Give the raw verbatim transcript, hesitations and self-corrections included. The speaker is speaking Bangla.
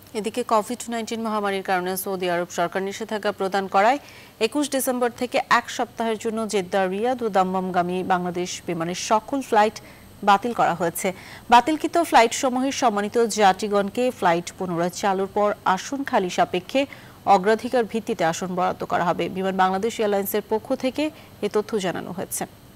এদিকে কোভিড নাইনটিন মহামারীর কারণে সৌদি আরব সরকার নিষেধাজ্ঞা প্রদান করায় একুশ ডিসেম্বর থেকে এক সপ্তাহের জন্য জেদ্দা, রিয়াদ ও দাম্মামগামী বাংলাদেশ বিমানের সকল ফ্লাইট বাতিল করা হয়েছে। বাতিলকৃত ফ্লাইটসমূহের সম্মানিত যাত্রীগণকে ফ্লাইট পুনরায় চালুর পর আসন খালি সাপেক্ষে অগ্রাধিকার ভিত্তিতে আসন বরাদ্দ করা হবে। বিমান বাংলাদেশ এয়ারলাইন্সের পক্ষ থেকে এ তথ্য জানানো হয়েছে।